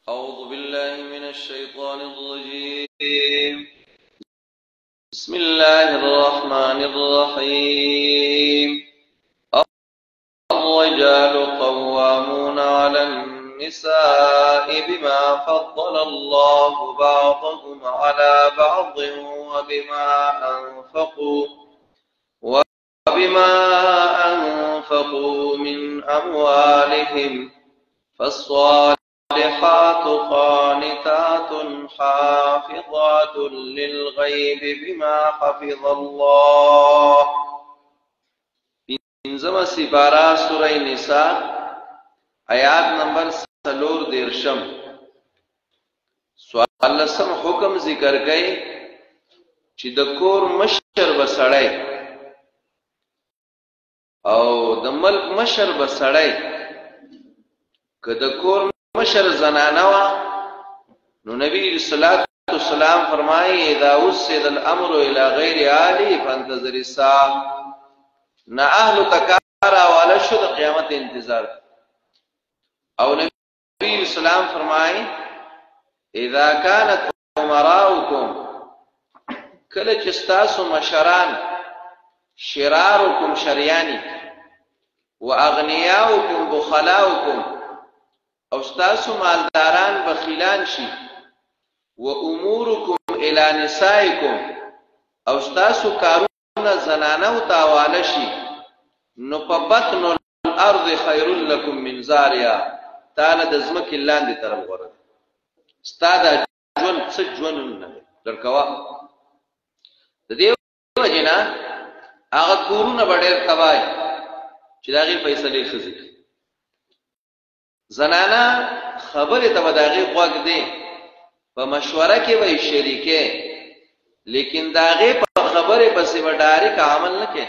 أعوذ بالله من الشيطان الرجيم. بسم الله الرحمن الرحيم. الرجال قوامون على النساء بما فضل الله بعضهم على بعض وبما أنفقوا من أموالهم فالصالحات قانتات حافظات للغيب بما حفظ الله. پنځمه سپاره سوره نساء آیات نمبر 14 14 حکم ذکر کړي چې د کور مشر بسړی او د ملک مشر بسړی که د کور مشر زنانه وا نو نبی صلی الله علیه وسلم فرمایي اذا وسد الامر الى غیر عالی فانتظر الساعه. نه اهل تکارا والا شو د قیامت انتظار. او نبی صلی الله علیه وسلم فرمایي اذا كانت امراؤكم کله چې تاسو مشران شراركم شریانی واغنیاؤكم بخلاؤكم او ستاسو مالداران بخیلان شي و امورکم الى نسائکم او ستاسو کارونه زنانو تاواله شي نو په بطن الارض خیر لكم من زاریا. تعالی د زمکه لاندې طرف غره ستاده ژوند څه ژوند نه درکوا. د دې وجنه هغه کورونه ډېر تبای چې داغي فیصله خزي زنانا خبره ته بداغي غوږ دی په مشوره کې وای شریکه لیکن داغي په خبره پسې وډاري عمل نه کوي.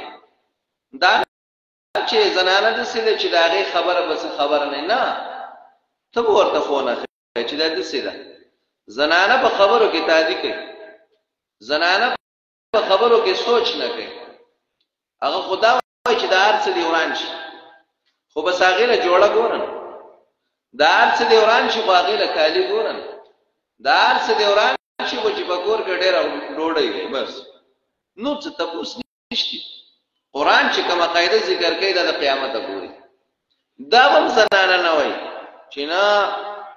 دا چې زنانا د سیده چې داغي خبره بس خبر نه ته ورته فون اخلي چې دا د سیده زنانا په خبرو کې تادی کوي. زنانا په خبرو کې سوچ نه کوي. هغه خدا وای چې دا ارڅ دی وران شي خو بس هغه له جوړه ګورن دار څه دیوران شي واغې له کالی ګورن دار څه دیوران شي و چې بګور کې ډېر ډوډۍ بس نو څه تاسو نشتی. قران چې کومه قاعده ذکر کوي د قیامت ګوري دا هم زنانه نه وای چې نه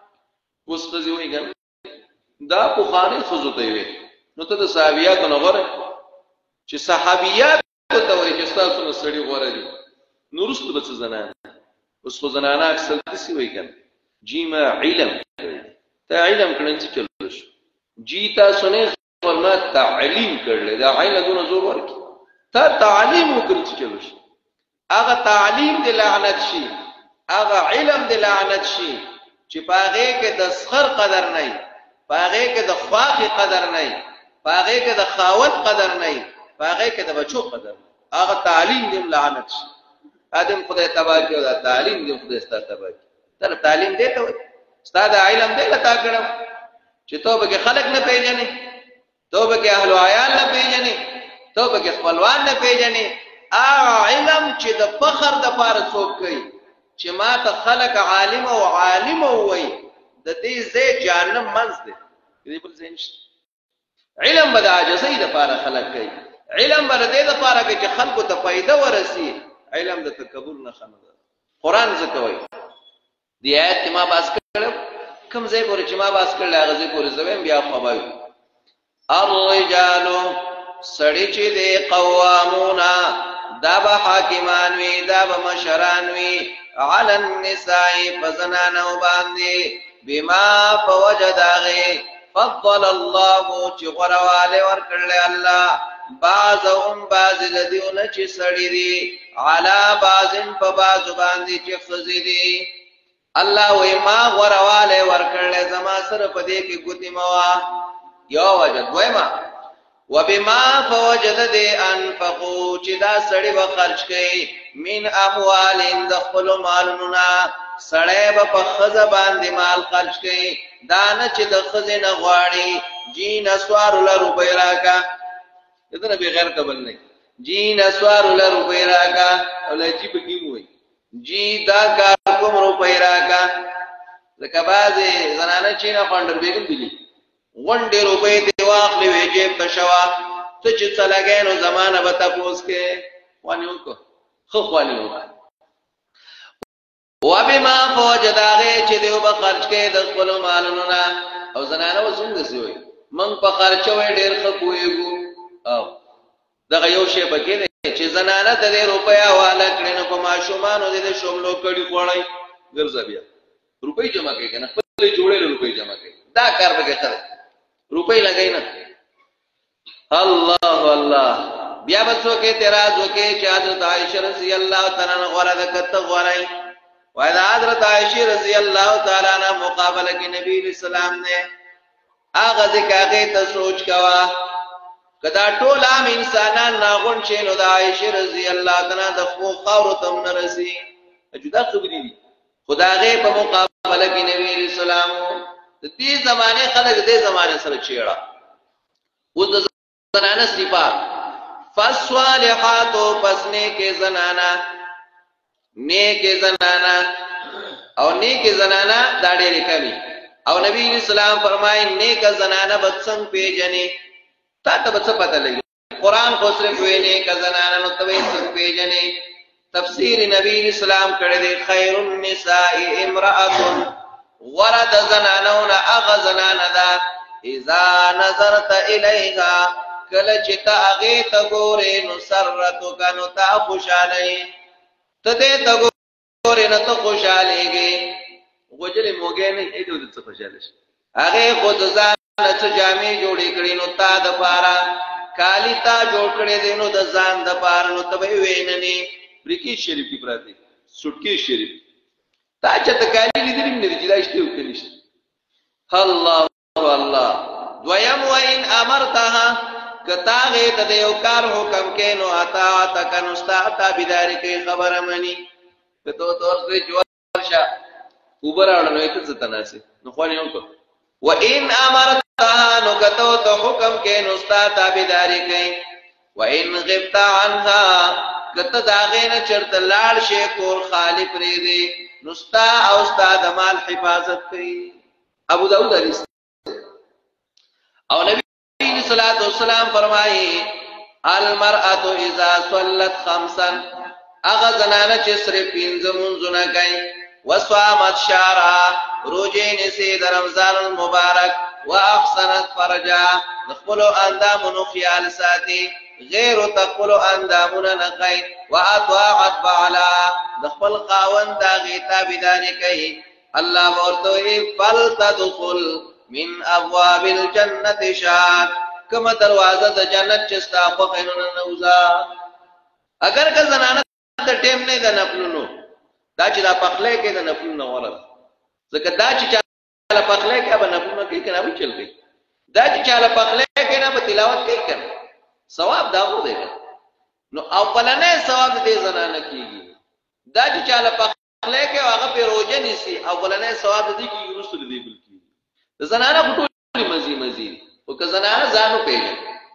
اوس خزي وای ګل دا بخاری خزو ته وي. نو ته د صحابيات نه غره چې صحابيات ته وای چې تاسو نو سړي غره دي نو رسول به زنانه اوس خو زنانه اکثر دسی وای ګل جی ما علم تا علم کړي چې چلو شو جی تاسو نه فرما تعلیم کړل دا عین دونه زور ورکی تا تعلیم وکړي چې چلو شو. هغه تعلیم د لعنت شي هغه علم د لعنت شي چې پاغه کې د سخر قدر نه پاغه کې د خواخي قدر نه پاغه کې د خاوت قدر نه پاغه کې د بچو قدر. هغه تعلیم د لعنت شي. ادم خدای تبارک او دا تعلیم دې خدای ستاسو تبارک تر تعلیم دې ته ستاسو علم دې لتا کړو چې توبه کې خلق نه پیژنې توبه کې اهل عیال نه پیژنې توبه کې خپلوان نه پیژنې. علم چې د فخر د پاره څوک کوي چې ما ته خلق عالم او عالم وای د دې زې جهنم منځ دې بل زین علم بد عاجزۍ د پاره خلق کوي. علم بر دې د پاره کې چې خلکو ته فائدہ ورسي. علم د تکبر نه خنه. قران زکوي دی آیت ما باس کړو کوم ځای پورې چې ما باس کړل هغه ځای پورې زویم بیا خو وایو الرجال سړی چې دی قوامونا دا به حاکمان وي دا به مشران وي علی النساء فزنانو باندې بما فوجدغه فضل الله چې غرواله ورکړل الله بعضهم بعض الذين چې سړی دي علا بعضن په بعض باندې چې خزي دي. الله وای ما غرواله ورکړل زما سره په دې کې ګوتی موا یو وجد وایما وبما فوجد دي انفقوا چې دا سړی به خرج کړي من اموال د خپل مالونو سړی به په خزه باندې مال خرج کړي دا نه چې د خزه نه غواړي جی نسوار له روپې راکا دغه به غیر قبل نه جی نسوار له روپې راکا او لجی بګیم وای جی دا کار کوم روپې راکا لکه بعضې زنانه چې نه خوانډر بیګم دي غونډې روپۍ دې واخلې وې جیب ته شوه ته چې څه لګی نو زما نه به تپوس کې خوانې وکړه ښه خوانې وکړه وبما فوجد هغې چې دی به خرچ کوي د خپلو مالونو نه او زنانه اوس همداسې وایي موږ په خرچه وی ډېر ښه پوهېږو او دغه یو شی پکې دی چې زنانه ته دې روپۍ حواله کړې نو په ماشومانو دې د شملو کړي خوړی ګرځه بیا روپۍ جمع کوي که نه خپلې جوړې روپۍ جمع کوي دا کار پکې ښه دی روپۍ لګوي نه الله الله بیا به څوک اعتراض وکړي چې حضرت عایشه رضی الله تعالی عنها غوره ده که ته غوره یې وایي د حضرت عایشې رضی الله تعالی عنها مقابله کې نبی علیه السلام دی هغه ځکه هغې ته سوچ کوه که دا ټول عام انسانان ناغون شي نو د عایشې رضی الله تعالی عنها د خپلو خاورو ته هم نه رسي جدا خبرې دي خو د هغې په مقابله کې نبي علیه السلام د دې زمانې خلک دې زمانې سره چېړه اوس د زنانه صفات فالصالحاتو پس نیکې زنانه نیکې زنانه او نیکې زنانه دا ډېرې کمې او نبی علیه السلام فرمایي نیکه زنانه به څنګه پیژنې تا ته به څه پته لګي قرآن خو صرف وایي نیکه زنانه نو ته به یې څنګه پیژنې تفسیر نبی علیه السلام کړی دی خیر النساء امرأة غوره د زنانو نه هغه زنانه ده اذا نظرت الیها کله چې ته هغې ته ګورې نو سرتک نو تا خوشحاله یې ته دې ته ګورې نو ته خوشحالېږې غوجلې موږی نه یې د څه خوشحاله شي هغې خو د ځان نه څه جامې جوړې کړي نو تا دپاره کالي تا جوړ کړی دی نو د ځان دپاره نو ته به یې ویې ننې بریکیز شریف کې پراته سوټکیز شریف تا چېرته کالي لیدلي هم نه دي چې دا شته او که نشته الله الله دویم وإن امرتها که تا هغې ته د یو کار حکم کې نو اطاعتک نو ستا تابعداري کوي خبره مني که ته ورته ورسوې چې ورشه اوبه راوړه نو یې ته څه ته ناستې نو خوند یې وکړه وإن امرتها نو که ته ورته حکم کې نو ستا تابعداري کوي وإن غبت عنها که ته د هغې نه چېرته لاړ شې کور خالي پرېږدې نو ستا او ستا د مال حفاظت کوي ابو داود حدیث او نبی صلی الله علیه وسلم فرمایي المرأة اذا صلت خمسا هغه زنانه چې صرف پنځه مونځونه کوي وصامت شهرها روژې نیسي د رمضان المبارک واحسنت فرجها د خپلو اندامونو خیال ساتي غیر تقبل اندامونه نه کوي واطاعت بعلها د خپل خاوند د هغې تابعداري کوي الله به ورته وایي فلتدخل من ابواب الجنة شاد کومه دروازه د جنت چې ستا خوښه نو ننوځه اگر که زنانه د ټیم نه د نفلونو دا چې دا پخلی کوي د نفلونو غوره ده ځکه دا چې چاله پخلی کوي به نفلونه کوي که نه به چل کوي دا چې چاله پخلی کوي نه به تلاوت کوي که نه ثواب دا خو دی نو اولنی ثواب د دې زنانه کېږي دا چې چاله پخلی کوي هغه پرې روژه نیسي اولنی ثواب د دې کېږي وروسته د دې بل کېږي د زنانه خو ټولې مزې مزې دي خو که زنانه ځان وپېژني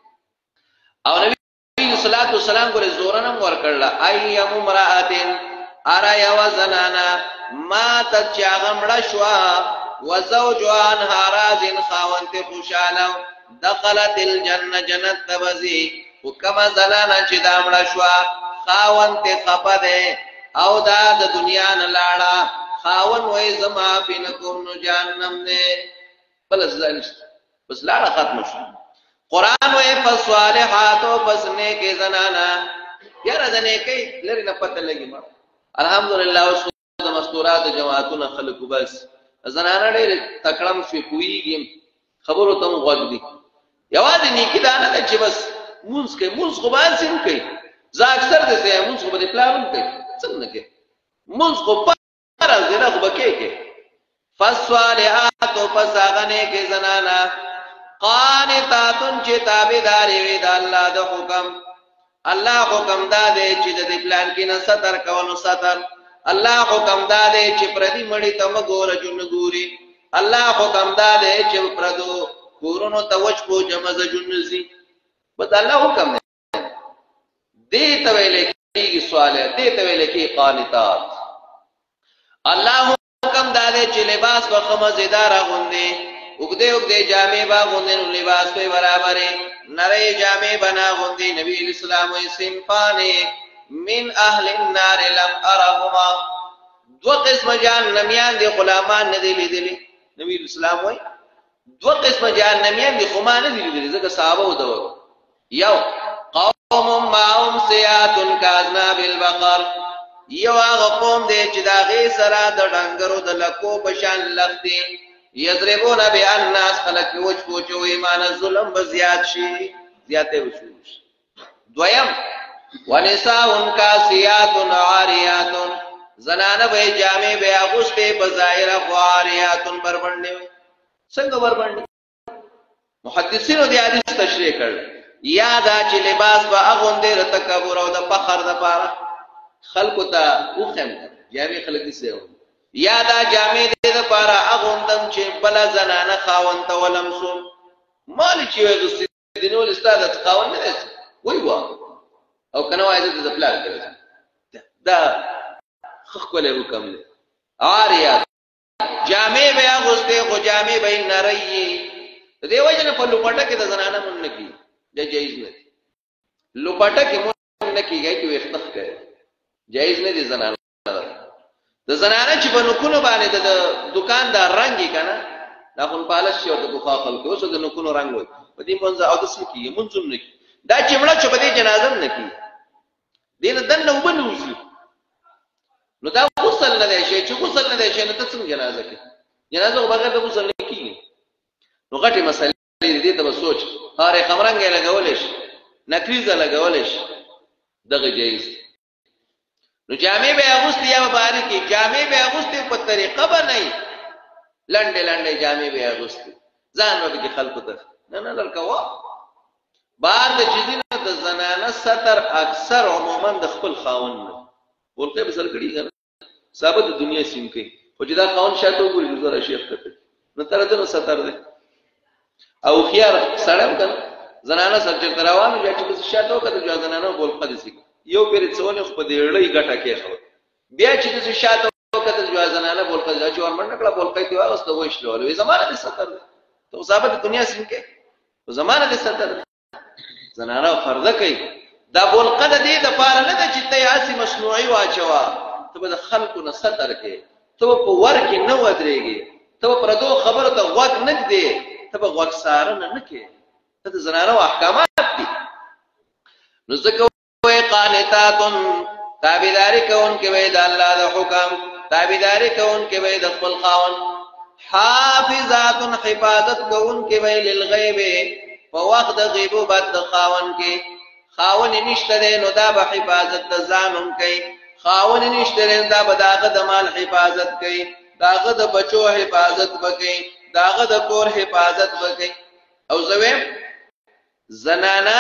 او نبي صلی الله علیه وسلم ګورې زورن هم ورکړله ایم امرأة اره یوه زنانه ماتت چې هغه مړه شوه وزوجها عنها راضٍ خاوند ترې خوشحاله دخلت الجنه جنت ته بځي خو کومه زنانه چې دا مړه شوه خاوند ترې خفه دی او دا د دنیا نه لاړه خاوند وایي زه معافي نه کوم نو جهنم دی بله سزا نشته بس لاړه ختمه شوه قرآن وایي فالصالحاتو پس نیکې زنانه یاره د نیکۍ لرې نه پته لګي ما الحمدلله اوس د مستوراتو جماعتونه خلکو بس زنانه ډېرې تکړه شوې پوهېږي خبرو ته هم غوږ دي یوازې نیکي دا نه ده چې بس مونځ کوي مونځ خو به هسې هم کوي زه اکثر داسې یم مونځ خو به د پلار هم کوي څنګه نه کوي مونځ خو فرض دی نه خو به کوي فالصالحاتو پس هغه نیکې زنانه قانتاتن چې تابعدارې وي د الله د حکم الله حکم دا دی چې د دې پلان کې نه ستر کولو ستر الله حکم دا دی چې پردي مړي ته مه ګوره جو نه ګوري الله حکم دا دی چې پردو کورونو ته وچپو جمزه جو نه ځي بس الله حکم دی دې ته ویل کېږي صالح دې ته ویل کېږي قانتات الله حکم بلم داده چې لباس به خمزیدار غوندي وګدې وګدې جامې با غوندي نو لباس په برابرې نری جامې بنا غوندي نبی اسلام وي سنفانه من اهل النار لم ارهما دو قسم جهنميان دي غلامان نه دي لیدلي نبی اسلام وي دو قسم جهنميان دي خما نه دي لیدلي ځکه صحابه ودو یو قوم معهم سيات كاذناب البقر یو هغه قوم دی چې دا غي سره د ډنګرو د لکو په شان لختي یضربون بالناس خلق وچ پوچو ایمان ظلم بزیات شي زیاته وشوش دویم ونساء کاسیات عاریات زنانه به جامې به اغوسته بظاهر عاریات بربندې څنګه بربندې محدثینو دې حدیث تشریح کړل یادا چې لباس به اغوندې د تکبر او د فخر د پاره خلق ته وخم جامې خلق دې سه یادا جامې دې د پاره اغوندم چې بل زنانه خاون ته ولمسو مال چې وي دینول استاد خاون نه دی وای وا او کنه وایي د پلان کړی دا خخوله حکم دی عاریات جامې به اغوسته خو جامې به نری دیو جن په لوپټه کې د زنانه مون نه کی دا جایز نه دی لوپټه کې مون نه کیږي چې وختخ کوي جایز نه دي زنانه د زنانه چې په نکونو باندې د دکاندار رنگي کنه دا خپل پالش یو د بوخا خلکو اوس د نکونو رنگ وي په دې منځ او د سکی منځم نه کی دا چې مړه چې په دې جنازه نه کی دینه دنه وبنوزي نو دا غسل نه دی شي چې غسل نه دی شي نو ته څنګه جنازه کې جنازه بغیر د غسل نه کیږي نو غټي مسلې دې ته سوچ هارې خمرنګ لګولې شي نکریزه لګولې شي دغه جایز نو جامې به اغوستي یا مبارکي جامې به اغوستي په طریقه باندې لنډه لنډه جامې به اغوستي ځان به کې خلکو ته نه لړکوا بار د چیزینو د زنانه ستر اکثر عموما د خپل خاون نه ورته به سر کړي ثابت د دنیا سیم کوي خو چې دا خاون شاته وګوري زره شیخ ته نو تر دې ستر ده او خيار سړم کنه زنانه سر چې روانو یا چې شاته وکړي د زنانه بول قدسي یو پیر څونه خو په دې اړې غټه کې خو بیا چې شاته وکړي د زنانه بول قدسي چې ورمن نکړه بول قدسي واغسته وښلو وي زمانه دې ستر ده ته ثابت د دنیا سیم کې زمانه دې ستر ده زنانه فرض کوي دا بول قد دې د پاره نه د چې تیاسي مصنوعي واچوا ته د خلکو نه ستر کې ته په ور کې نه ودرېږي ته پر دو خبره ته وګ نه دی ته په وګ سار نه کې ته زنانه احکامات دي نو ځکه وای قانتات تابعداري کوون کې وای د الله د حکم تابعداري کوون کې وای د خپل خاون حافظات حفاظت کوون کې وای للغیب په وخت د غیبوبت د خاون کې خاون نشته نو دا به حفاظت د ځانون کوي خاون نشته دا به داغه د مال حفاظت کوي داغه د بچو حفاظت وکړي داغه د کور حفاظت وکړي او زویم زنانا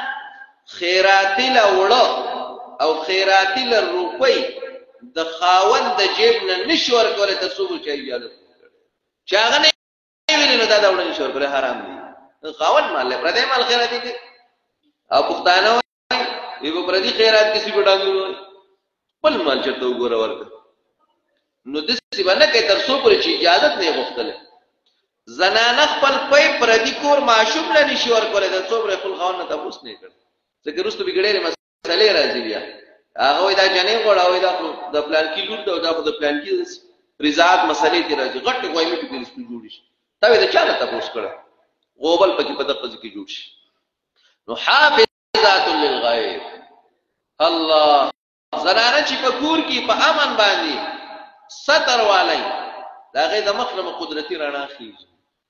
خیراتی لوړو او خیراتی لروپی د خاون د جیب نه نشور کوله تصوب چي یاله چاغه نه ویل نو دا وړل نشور کوله حرام دي خاون مال له پردې مال خیراتی دي او پښتانه وي په پردي خیرات کې سی بډانګو بل مال چرته وګوره ورته نو د څه باندې کې تر څو پر چې اجازه نه غوښتله زنانه خپل پي پردي کور معشوم نه نشور کوله د څو پر خپل خاون نه تاسو نه کړ ځکه رستو بګړې مسلې راځي بیا هغه دا جنې غوړاوي دا د پلان کې لور دا د پلان کې رضاعت مسلې دي راځي غټ وایي په دې سپې جوړ شي تا دا چا ته تاسو کړه غوبل پکې په دغه ځکه جوړ شي نو حافظات للغیب الله زنانه چې په کور کې په امن باندې ستر والی دا غي د مخنه قدرتي رڼا خيږي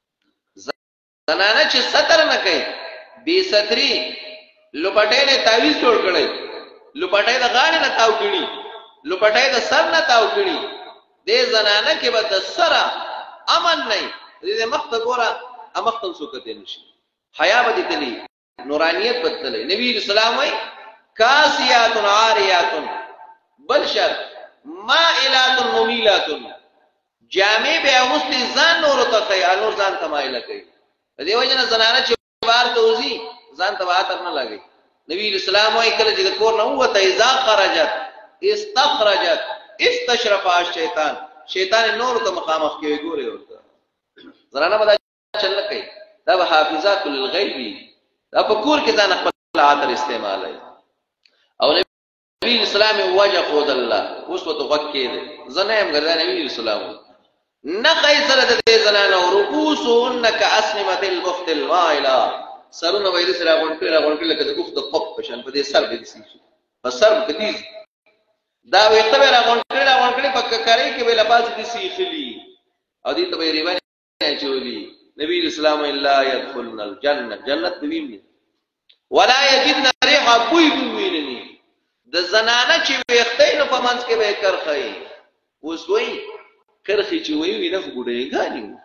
زنانه چې ستر نه کوي بي ستري لوپټې نه تعویز جوړ کړي لوپټې د غاړې نه تاو کړي لوپټې د سر نه تاو کړي دې زنانه کې به د سره امن نه دې مخ ته ګوره امخ ته سوکته نشي حیا به دي نورانیت بدلې نبی اسلام وای کاسیات عاریات بل شر مائلات ممیلات جامع به اوستي ځان نور ته کوي انور ځان تمایل کوي دې وجنه زنانه چې بار توزي ځان ته واتر نه لګي نبی اسلام وای کله چې کور نه وته اذا خرجت استخرجت استشرف الشیطان شیطان نور ته مخامخ کوي ګوره ورته زنانه به چل کوي دا به حافظات للغیب دا په کور کې ځان خپل عطر استعمالوي او نبی اسلام وجه خود الله اوس وته وخت کې ده زنه هم ګرځي نبی اسلام نه قیصر د زنانه او رؤوسهن كاسنمه البخت الوائله سرونه وایي سره غونډه لکه د بخت قب پشان په دې سر کې دي په سر کې دي دا وخت به غونډه په ککړې کې به لباس دي سیخلی او دې ته به ریوان چولی نبی اسلام الا يدخلن الجنه جنت ویني ولا يجدن ريح بوي ویني د زنانه چې وختې نو په منځ کې به کرخې اوس وایي کرخې چې وایي نه بډېګانی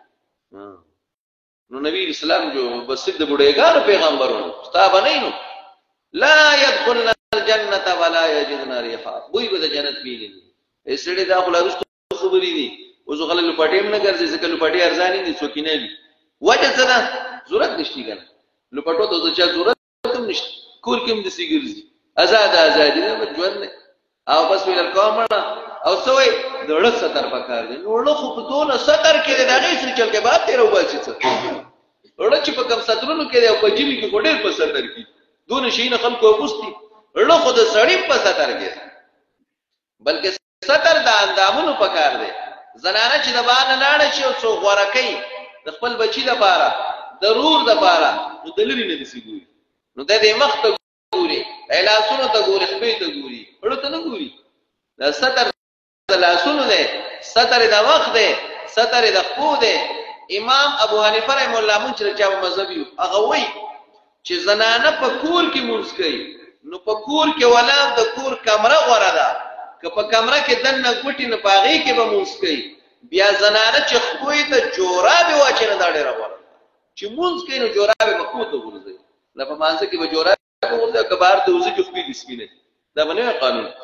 نو نبی اسلام جو بس د بډېګانو پیغمبرونو ستاب نه نو لا يدخلن الجنه ولا يجدن ريحا بوي به د جنت ویني اسړي دا خلارستو خبرې دي اوس غل لپټیم نه ګرځي ځکه لپټي ارزاني دي څوکینه دي وجه څه ده ضرورت نشتی کنه لپټو ته څه ضرورت هم نشته کور کې هم د سیګرزي آزادي نه ژوند او بس ویل کومه او سوې دړه ستر پکار دي نو له خو په دونه ستر کې د هغه سره چل کې بعد تیر وباسي څه ورته چې په کم سترونو کې او په جیبي کې ګډیر په ستر کې دونه شي نه خلکو پوښتي له خو د سړی په ستر کې بلکې ستر د اندامونو پکار دي زنانه چې د باندې لاړ شي او څو غورکې د خپل بچی لپاره ضرور د لپاره نو دلري نه دي سګوري نو د دې مخ ته ګوري لاسونو ته ګوري خپې ته ګوري ورته نه ګوري دا ستر د لاسونو ده ستر د وخت ده ستر د خپو ده امام ابو حنیفه رحم الله مون چې چا مذهبي هغه وایي چې زنانه په کور کې مونږ کوي نو په کور کې ولا د کور کمره غوړه ده که په کمره کې دنه ګوټي نه پاغي کې به مونږ کوي بیا زنانه چې خوې ته جورابه واچنه دا ډېر غوړه چې مونږ کوي نو جورابه مخو ته ورځي نه په مانځ کې به جورابه ورځي کبار ته وځي چې خپې دي سپینه دا باندې قانون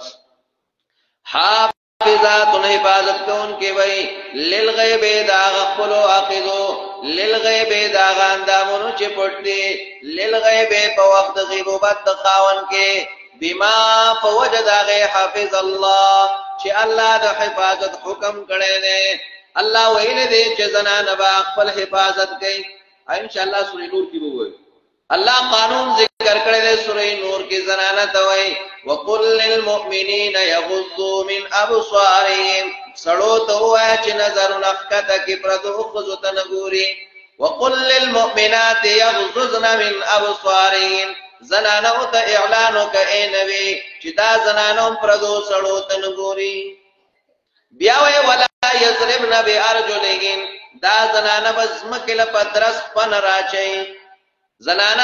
حافظات حفاظت کون کې وای للغیب دا غفلو عقیدو للغیب دا غاندامونو چې پټي للغیب په وخت غیبوبت خاون کې بما فوجد غی حافظ الله چې الله د حفاظت حکم کړی دی الله ویل دی چې زنانه با خپل حفاظت کوي ان شاء الله سورې نور کې وایي الله قانون ذکر کړی دی سورې نور کې زنانه ته وایي وقل للمؤمنین یغضوا من ابصارهم سړو ته وایي چې نظر نخکته کې پردو خزو ته نګوري وقل للمؤمنات یغضضن من ابصارهم زنانو ته اعلان وکړي نبی چې دا زنانو پردو سړو ته نګوري بیا وی ولا یضربن بارجلهن دا زنانه بزمکله پدرس پن راچي زنانه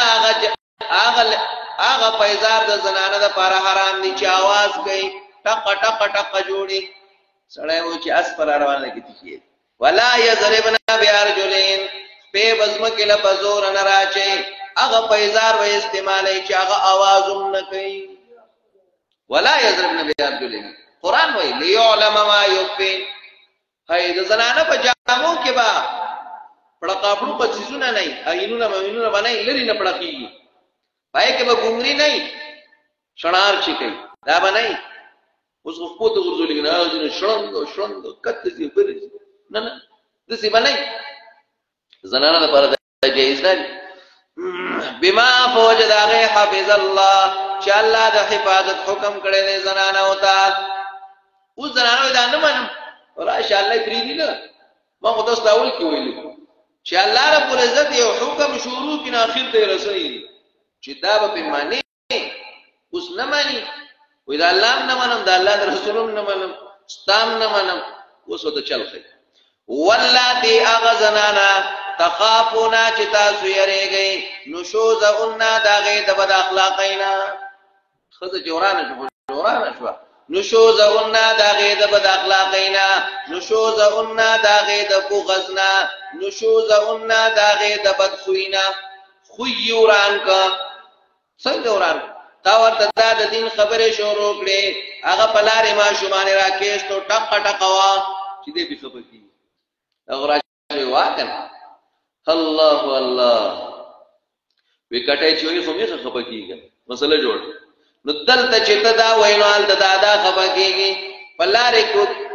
هغه پیزار د زنانه د پاره حرام دي چې आवाज کوي ټق ټق ټق جوړي سړی و چې اس پر روانه کیږي ولا یضربن بارجلهن په بزمکله پزور نه راچي هغه پیزار و استعمالي چې هغه आवाज هم نه کوي ولا یضربن بارجلهن قران وی ليعلم ما يخفي هاي د زنانه په جامو کې با پړقاپړو په چیزونه نه اينونه مینونه باندې لري نه پړقي پای کې به ګونګري نه شنار چي کوي دا باندې اوس خو په دغه ځولګ نه شړند کته دي بل نه د څه باندې زنانه لپاره جایز نه بما فوجد غی حافظ الله چې الله د حفاظت حکم کړی دی زنانه وتا او زنانه دا نه منم راشه الله پریدي نه ما خو تاسو اول کې ویل چې الله رب العزت یو حکم شروع کین اخر ته رسېږي چې دا به معنی اوس نه مانی وې دا الله نه منم دا الله د رسول نه منم ستام نه منم اوس وته چل خي واللاتی اغزنانا تخافونا چې تاسو یریږئ نشوزهن دا غي د بد اخلاقینا خزه جورانه شو نشوزهن دا غي د بد اخلاقینا نشوزهن دا غي د بغضنا نشوزهن دا غي د بد خوینا خویوران کا څنګه وران تا ورته د دین خبره شروع کړي هغه پلارې ما شومان راکېستو ټق ټقوا چې دې به خبر کی هغه راځي واکنه الله الله وکټه چې وي خو یې خبر کیږي مسله جوړ نو دلته چې دا وینال د دادا خبر کیږي پلارې کو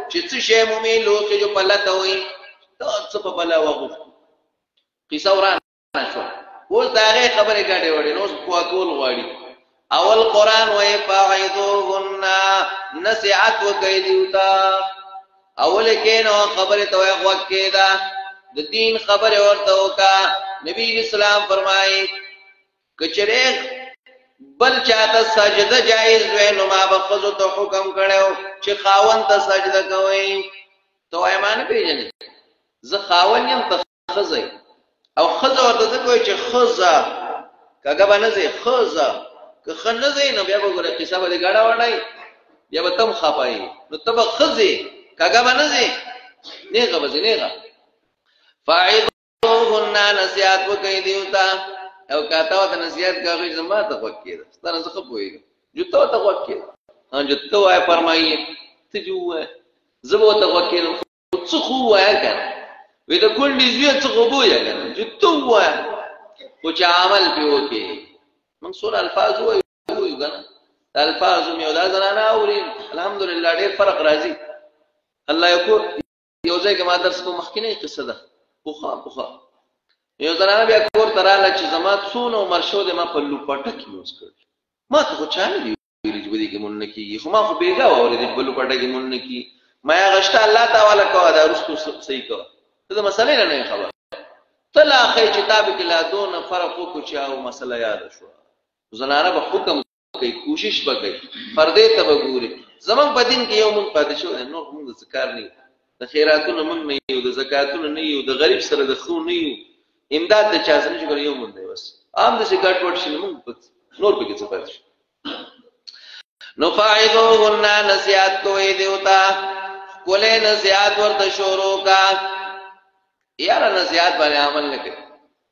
چې څه شی مومي لوخي جو پلته وي ته څه په بلا وغوښ قصه ورانه شو اوس دا غي خبره ګاډي وړي نو په کول غواړي اول قران وای فاعذوهن نصيحت وکي دیوتا اول کې نو خبره توه وکیدا د دین خبره ورته وکا نبی اسلام فرمایي کچره بل چاته سجده جایز وې نو ما بخذو ته حکم کړو چې خاون ته سجده کوي تو ایمان پیژنې زه خاون يم ته خزای او خزه ورته کوي چې خزه کګه باندې خزه که خنځې نو بیا وګوره قصه به ګډا وړای بیا به تم خپای نو تب خزه کګه باندې نیغه به نیغه فاعذوهن نصيحت وکي دیوتا او کاته د نصیحت کوي زما ته وکړه ستنه څه پويږي جو ته وکړه ان جو ته وای فرمایي ته جو زبو ته وکړه څه خو وای کنه وې د کول دې څه خو بویا کنه جو ته وای او چې عمل پیو کې منصور الفاظ وای کنه الفاظ مې ودا زنانه اوري الحمدلله ډېر فرق راځي الله یو یو ځای کې ما درس کو مخکینه قصه ده بوخا یو زنانه بیا کور تراله چې زما څونو مرشو د ما په لوپټه کې موږ کړ ما ته چانه دی ویل چې بده کې مونږ نه کیږي خو ما خو بیګا اورې د په لوپټه کې مونږ نه کی ما غشته الله تعالی کوه دا رستو صحیح کوه دا مسله نه خبر طلع خی کتاب کې لا دون فرق کو چې او مسله یاد شو زنانه به حکم کوي کوشش وکړي پردې ته وګوري زمون په دین کې یو مونږ پاتې شو نو موږ ذکر نه د خیراتونو مونږ نه یو د زکاتونو نه یو د غریب سره د خو نه یو امداد د چا سره شګر یو مونږ دی بس عام د سګټ ورټ شنو مونږ نور به کې څه پاتې نو فاعذوهن نصيحت کوي دیوتا کولې نصيحت ورته شروع کا یاره نصيحت باندې عمل نه کوي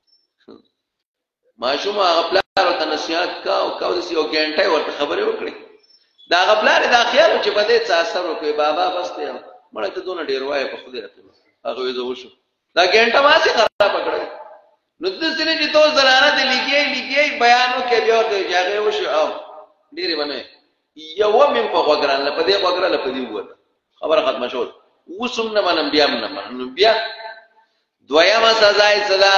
ماشوم غفلار ورته نصيحت کا او کو د یو ګنټه ورته خبرې وکړي دا غفلار دا خیال چې بده څه اثر وکړي بابا بس ته مړ ته دونه ډیر وای په خوده راته هغه زه وشو دا ګنټه ما سي خراب کړی نو د سینې چې تو زنانه دې لګي بیانو کې بیا ورته ځای وشو او ډیره باندې یو مم په وګران په دې وګران په دې وګران خبره ختمه شو وسم نه منم بیا منم بیا دویمه سزا یې صدا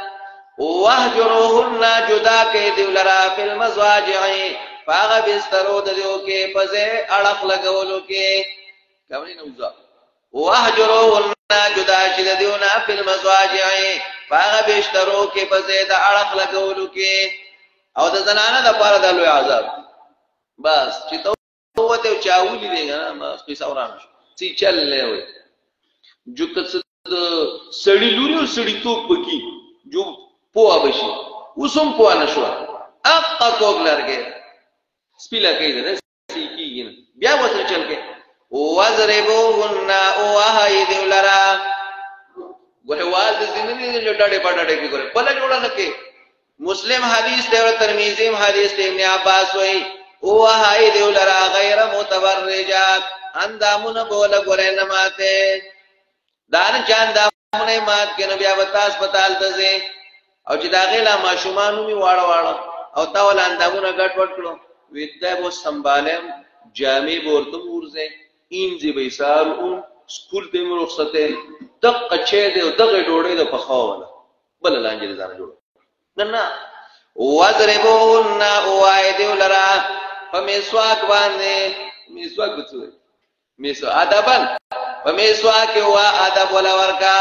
وهجروهن جدا کې دیولرا فی المزواجع فاغ بسترو د دیو کې پځه اړخ لګولو کې کوي نو ځه وهجروهن جدا چې دیونه فی المزواجع فاغ بسترو کې پځه د اړخ لګولو کې او د زنانه د پاره د لوی عذاب بس چې تو ته چاولې دی ما قصه وران شي چې چل نه وي جو کڅ سړی لوري او سړی توپ بکی جو پوها بشي وسم پوها نشو اقا کوګ لرګي سپیلا کوي نه سیکي بیا وته چل کې وزربوهن او هاي دیولرا ګوره واز زندگی جو ډاډه پټاډه کې ګوره بل جوړه نه کې مسلم حدیث دی او ترمذی حدیث دی ابن عباس وای او هاي دیولرا غیر متبرجات اندامونه بوله ګوره نه ماته دان چاند دامونه مات کې نو بیا وتا هسپتال ته ځي او چې دا غیلا ماشومانو می واړه او تا ول اندامونه ګټ وټ کړو ویته وو سنبالم جامع ورته ورځي انځي بیسار او سکول دې مو رخصته دقه چې دې دغه ډوړې د پخاوله بل لانجه ځان جوړ نه وذربون او ايدو لرا فمسواک باندې مسواک بچو مسو ادبن فمسواک او ادب ولا ورکا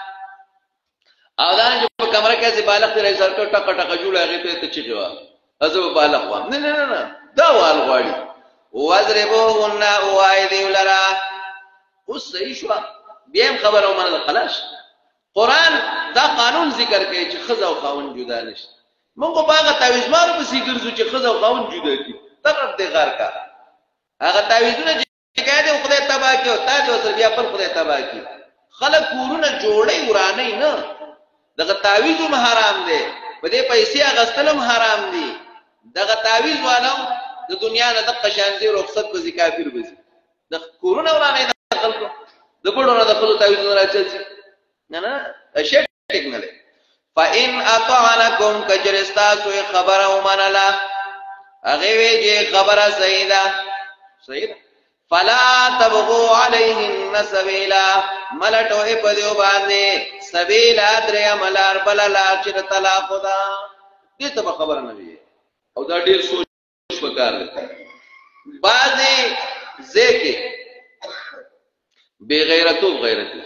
او دا چې په کمره کې چې بالغ دی سر ټک ټک جوړه هغه ته چیږي ازو بالغ و نه دا وال غواړي وذربون او ايدو لرا اوس صحیح شو بیا خبره ومنه خلاص قران دا قانون ذکر کوي چې خزه او خاون جدا نشي موږ باغه تعویذ مارو په سیګرزو چې خزه او خاون جدا کی طرف دې غار کا هغه تعویذونه چې کاده خدای تبا کی او تا دې وسر بیا پر خدای تبا کی خلک کورونه جوړي ورانه نه دغه تعویذم حرام دي په دې پیسې اغستلم حرام دي دغه تعویذ والو د دنیا نه د قشانځي رخصت کو ذکافر وځي د کورونه ورانه د خلکو د ګړو نه د خلکو تعویذونه راځي نه شي ټیک نه لري فإن أطعنكم كجرستا سوء خبر ومنلا هغه وی چې خبره صحیح ده فلا تبغوا عليهن سبيلا ملټوي په دیو باندې سبیلا دریا ملار بللا چې طلاق دا دې ته خبر نه وي او دا ډیر سوچ وکړ بعضی زکه بے غیرتو غیرتی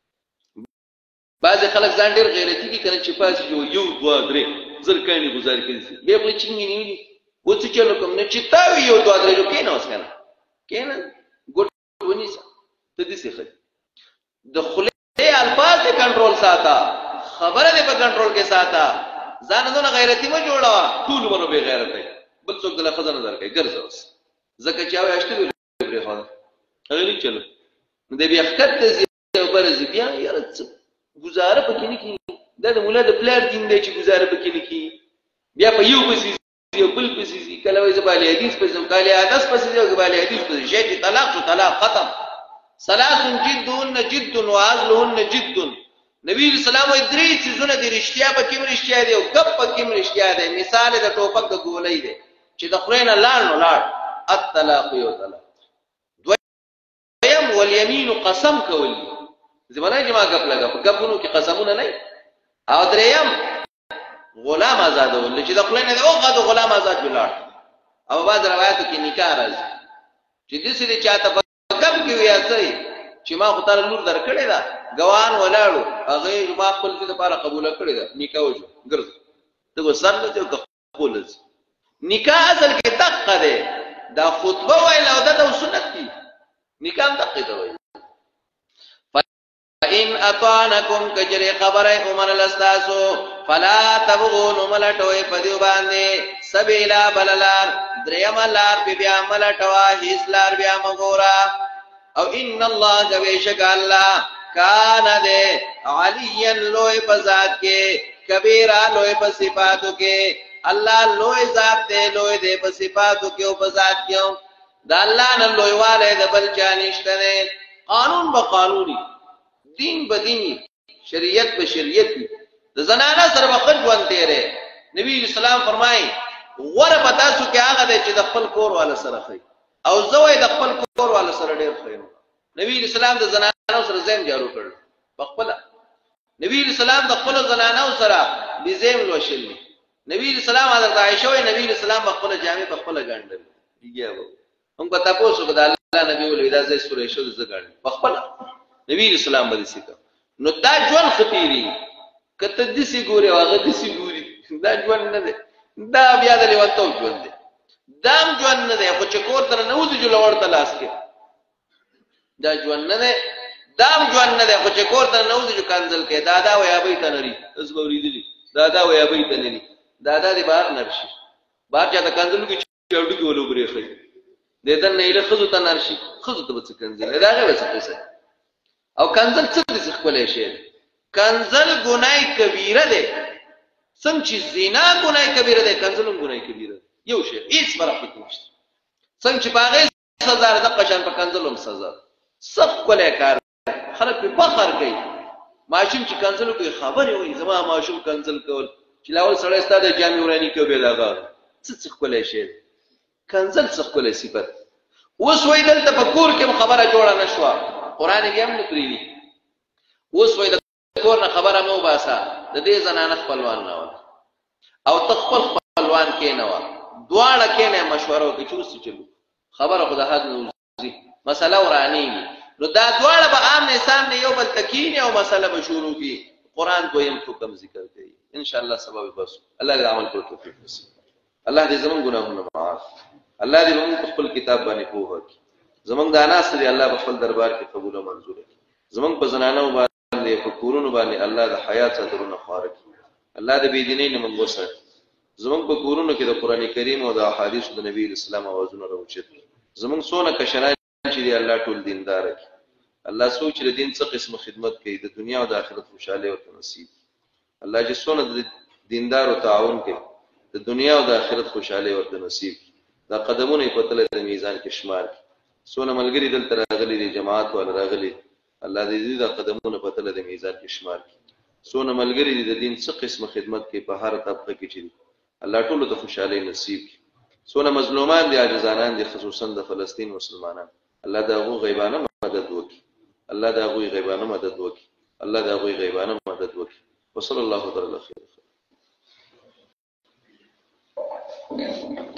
بعضی خلک ځان ډیر غیرتی کی کنه چې پاس یو دوا درې زرکانی گزار کړي به په چنګي نیولي و څه چلو کوم نه چې تا یو دوا درې جو کینه اوس کنه ګوت ونی ته دې څه د خله الفاظ ته کنټرول ساته خبره دې په کنټرول کې ساته ځان نه غیرتی ما جوړا ټول ورو به غیرت بل څوک د لفظ نه درکې ګرځوس زکه چې او اشته لري خو هغه چلو د بیا خط زی او برز بیا یاره گزاره پکې نه کی دا د مولا د پلان دین دی چې گزاره پکې نه کی بیا په یو پسې یو بل پسې کله وای زباله حدیث پسې کله حدیث پسې یو زباله حدیث پسې شی طلاق شو طلاق ختم ثلاث جدهن جد واصلهن جد نبی اسلام وای درې چیزونه د رښتیا پکې رښتیا دی او کپ پکې رښتیا دی مثال د ټوپک د ګولۍ دی چې د خورینه لاړ نو لاړ الطلاق یو طلاق دویم والیمین قسم کوي زمانه جما غپ لگا په غپونو کې قسمونه نه او دریم غلام آزادول چې د خلینو د اوغه د غلام آزاد بلاړ او بعض روایتو کې نکاح راځي چې د سړي چاته په غپ کې ویاسي چې ما خو تعالی نور درکړی دا غوان ولاړو هغه ما خپل دې لپاره قبول کړی دا نکاح وجو ګرځ ته سر نه ته قبول نکاح اصل کې دقه ده دا خطبه ویل او دا سنت دي نکاح دقه ده ویل فإن أطعنكم كجري خبره عمر الاستاسو فلا تبغوا ملټوي پدیو باندې سبیلا بللار دریملار بیا ملټوا هیڅلار بیا مغورا او ان الله جویشک الله کان دے علیا لوی بذات کې کبیرا لوی په صفاتو کې الله لوی ذات دے لوی دے په صفاتو کې او په ذات کې دا الله نه لوی والے د بل چانشته نه قانون به قانوني دین به دین شریعت به شریعت د زنانه سره وخت ژوند تیرې نبی اسلام فرمایي غره پتا سو کې هغه د چې د خپل کور والا سره خي او زوی د خپل کور والا سره ډیر خي نبی اسلام د زنانه سره زم جارو کړ خپل نبی اسلام د خپل زنانه سره بزم لوشل نبی اسلام حضرت عائشہ او نبی اسلام خپل جامع خپل ګاندل دیګه هم پتا پوسو د الله نبی ول اذا زې سورې شو د ګاندل خپل نبی اسلام باندې سکه نو دا ژوند خطيري کته د سي ګوري واغه د سي ګوري دا ژوند نه ده دا بیا د لیوانتو ژوند ده دام ژوند نه ده خو چې کور تر نه وځي جوړ ورته لاس کې دا ژوند نه ده دام ژوند نه ده خو چې کور تر نه وځي کانزل کې دادا ویا به تنري اس ګوري دادا ویا به تنري دادا دی بار نرشي بار چا ته کانزل کې چوډو کې ولو بري خي ددن نه له خزو ته نرشي خزو ته څه کنزل دا غوې څه او کنزل څه دې خپلې شي کنزل ګناي کبیره ده څنګه چې زنا ګناي کبیره ده کنزل ګناي کبیره یو شی هیڅ فرق نشته څنګه چې باغې سزا ده قشان په کنزلوم سزا سخت کولای کار خلک په فخر کوي ماشوم چې کنزل کوي خبره وي زما ماشوم کنزل کول چې لاول سره ستاده جامع ورانی کوي داغه څه کولای شي کنزل څه کولای صفت اوس وای دلته په کور کې خبره جوړه نشوه قران یې هم نکړي اوس وای د کور نه خبره مو باسا د دې زنانه خپلوان نه او تخپل خپلوان کې نه و دواړه کې نه مشوره کوي چې چلو خبره خدای حد نوزي مسله ورانی نو دا دواړه به عام انسان نه یو بل تکین او مسله به شروع کی قران دویم حکم ذکر کوي ان شاء الله سبب بس الله دې عمل کولو توفیق نصیب الله دې زمون ګناهونه معاف الله دې موږ خپل کتاب باندې پوهه کړي زمونږ د اناس دی الله په خپل دربار کې قبول او منظور کړي زمونږ په زنانو باندې په کورونو باندې الله د حیات صدرونه خار کړي الله دې بی دیني نه موږ سره زمونږ په کورونو کې د قران کریم او د احادیث د نبی اسلام اوازونه راوچت زمونږ سونه کشران چې دی الله ټول دیندار کړي الله سوچ له دین څخه قسم خدمت کوي د دنیا او د آخرت خوشاله او نصیب الله چې سونه د دیندار او تعاون کوي د دنیا او د آخرت خوشاله او نصیب دا قدمونه په تل د میزان کې شمار سونه ملګری دلته راغلي دي جماعت ول راغلي الله دې دا قدمونه په تل د میزان کې شمار سونه ملګری دي د دین څخه قسم خدمت کوي په هر طبقه کې چي الله ټول ته خوشاله نصیب سونه مظلومان دي عاجزانان دي خصوصا د فلسطین مسلمانان الله دا غو غیبانه مدد وکي الله دا غو غیبانه مدد وکي الله دا غو غیبانه مدد وکي وصلی الله تعالی خیر